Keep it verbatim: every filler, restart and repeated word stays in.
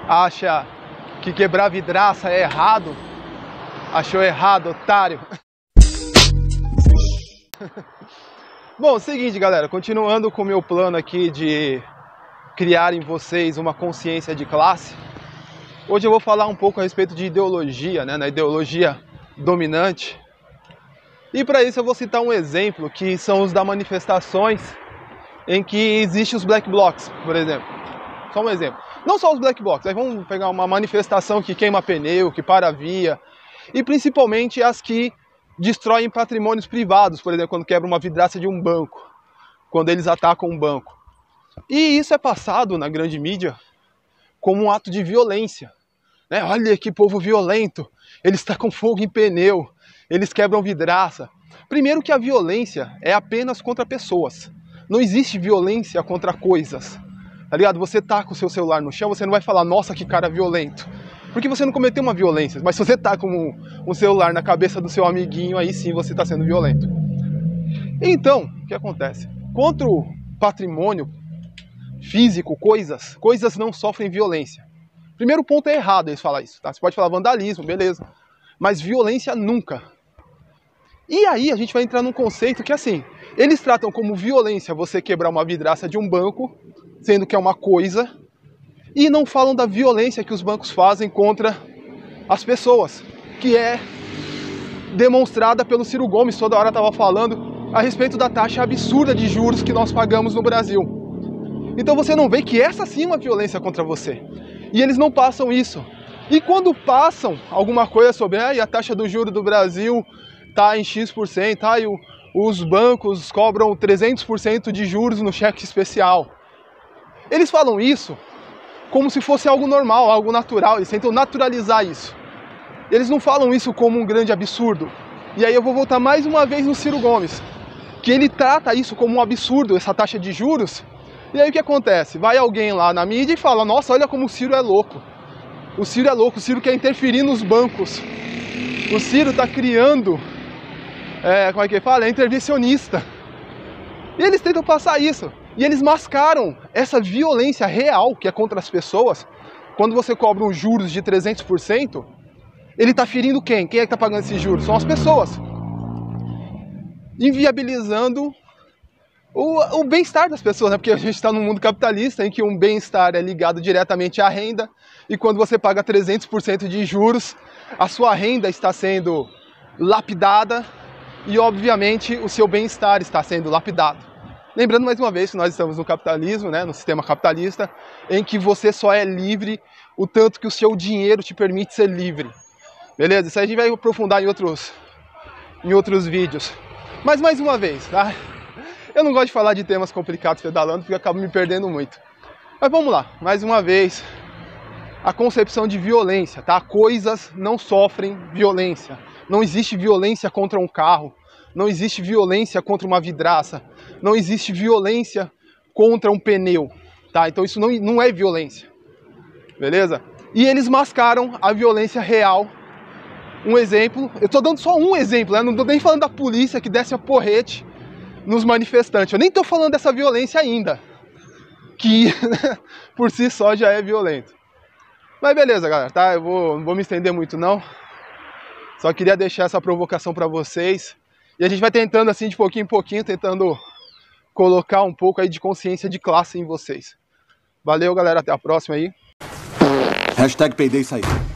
acha que quebrar vidraça é errado, achou errado, otário. Bom, seguinte, galera, continuando com o meu plano aqui de criar em vocês uma consciência de classe, hoje eu vou falar um pouco a respeito de ideologia, né, na ideologia dominante. E para isso eu vou citar um exemplo, que são os das manifestações em que existem os black blocs, por exemplo. Só um exemplo. Não só os black blocs, aí vamos pegar uma manifestação que queima pneu, que para a via, e principalmente as que destroem patrimônios privados, por exemplo, quando quebra uma vidraça de um banco, quando eles atacam um banco. E isso é passado na grande mídia como um ato de violência. Né? Olha que povo violento, eles tacam fogo em pneu, eles quebram vidraça. Primeiro que a violência é apenas contra pessoas. Não existe violência contra coisas. Tá ligado? Você taca o seu celular no chão, você não vai falar, nossa, que cara violento. Porque você não cometeu uma violência. Mas se você taca um, um celular na cabeça do seu amiguinho, aí sim você está sendo violento. Então, o que acontece? Contra o patrimônio físico, coisas, coisas não sofrem violência. Primeiro ponto é errado eles falar isso. Tá? Você pode falar vandalismo, beleza. Mas violência nunca. E aí a gente vai entrar num conceito que assim, eles tratam como violência você quebrar uma vidraça de um banco, sendo que é uma coisa, e não falam da violência que os bancos fazem contra as pessoas, que é demonstrada pelo Ciro Gomes, toda hora estava falando a respeito da taxa absurda de juros que nós pagamos no Brasil. Então você não vê que essa sim é uma violência contra você. E eles não passam isso. E quando passam alguma coisa sobre ah, e a taxa do juro do Brasil está em X por cento, ah, e o, os bancos cobram trezentos por cento de juros no cheque especial. Eles falam isso como se fosse algo normal, algo natural, eles tentam naturalizar isso. Eles não falam isso como um grande absurdo. E aí eu vou voltar mais uma vez no Ciro Gomes, que ele trata isso como um absurdo, essa taxa de juros. E aí o que acontece? Vai alguém lá na mídia e fala, nossa, olha como o Ciro é louco. O Ciro é louco, o Ciro quer interferir nos bancos. O Ciro está criando, é, como é que fala? É intervencionista. E eles tentam passar isso. E eles mascaram essa violência real que é contra as pessoas. Quando você cobra os juros de trezentos por cento, ele está ferindo quem? Quem é que está pagando esses juros? São as pessoas. Inviabilizando o, o bem-estar das pessoas, né? Porque a gente está num mundo capitalista em que um bem-estar é ligado diretamente à renda. E quando você paga trezentos por cento de juros, a sua renda está sendo lapidada e, obviamente, o seu bem-estar está sendo lapidado. Lembrando mais uma vez que nós estamos no capitalismo, né, no sistema capitalista, em que você só é livre o tanto que o seu dinheiro te permite ser livre. Beleza? Isso aí a gente vai aprofundar em outros, em outros vídeos. Mas mais uma vez, tá? Eu não gosto de falar de temas complicados pedalando, porque eu acabo me perdendo muito. Mas vamos lá, mais uma vez, a concepção de violência, tá? Coisas não sofrem violência. Não existe violência contra um carro. Não existe violência contra uma vidraça, não existe violência contra um pneu, tá? Então isso não, não é violência, beleza? E eles mascaram a violência real. Um exemplo, eu tô dando só um exemplo, né? Não tô nem falando da polícia que desce a porrete nos manifestantes, eu nem tô falando dessa violência ainda, que por si só já é violento. Mas beleza, galera, tá? Eu vou, não vou me estender muito não, só queria deixar essa provocação para vocês. E a gente vai tentando assim de pouquinho em pouquinho, tentando colocar um pouco aí de consciência de classe em vocês. Valeu, galera, até a próxima aí. Hashtag Payday saiu.